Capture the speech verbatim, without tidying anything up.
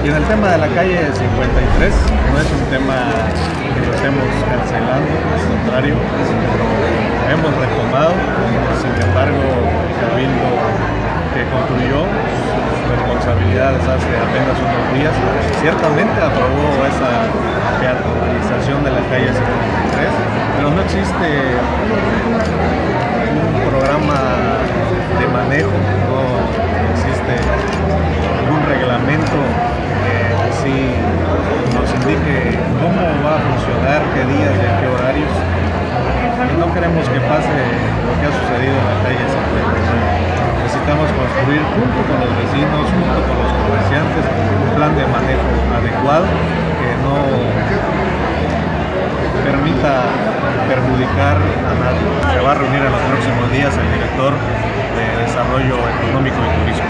Y en el tema de la calle cincuenta y tres, no es un tema que lo estemos cancelando, al contrario, lo hemos retomado. Sin embargo, el Cabildo que concluyó sus responsabilidades hace apenas unos días, ciertamente aprobó esa peatonalización de la calle cincuenta y tres, pero no existe un programa de manejo, no existe algún reglamento que sí nos indique cómo va a funcionar, qué días y a qué horarios. Y no queremos que pase lo que ha sucedido en la calle cincuenta y nueve. Necesitamos construir junto con los vecinos, junto con los comerciantes, un plan de manejo adecuado que no permita perjudicar a nadie. Se va a reunir en los próximos días el director de Desarrollo Económico y Turismo.